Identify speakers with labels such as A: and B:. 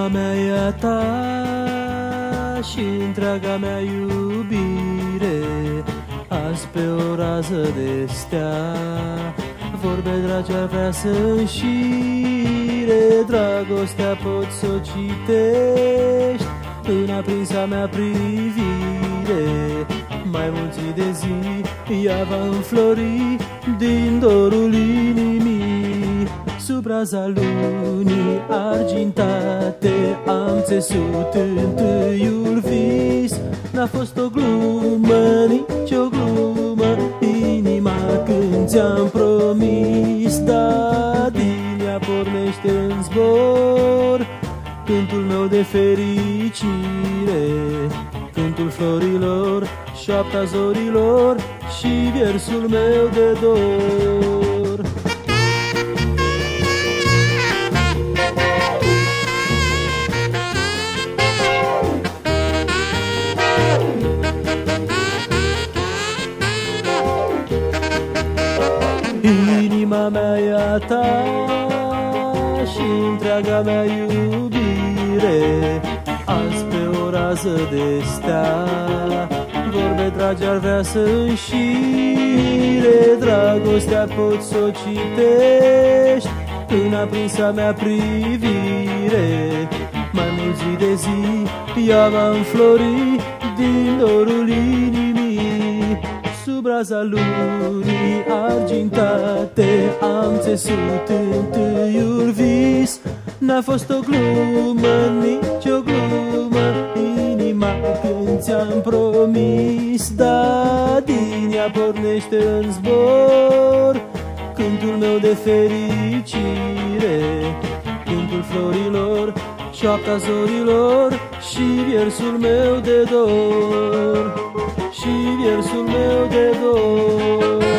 A: Inima mea e a ta și întreaga mea iubire, azi pe o rază de stea, vorbe dragi ar vrea să înșire. Dragostea poți să o citești în aprinsa mea privire. Mai mulți de zi ea va înflori din dorul inimii. Sub raza lunii argintate am țesut întâiul vis. N-a fost o glumă, nici o glumă, inima când ți-am promis. Da, din ea pornește în zbor cântul meu de fericire, cântul florilor, șoapta zorilor și versul meu de dor. Inima mea e a ta și întreaga mea iubire, azi pe o rază de stea, vorbe dragi ar vrea să înșire. Dragostea poți să o citești în aprinsa mea privire. Mai mulți zi de zi ea va înflori din dorul inimii. Sub raza lunii argintate am țesut întâiul vis. N-a fost o glumă, nici o glumă, inima când ți-am promis. Da, din ea pornește în zbor cântul meu de fericire, cântul florilor, șoapta zorilor și versul meu de dor, și versul meu de dor.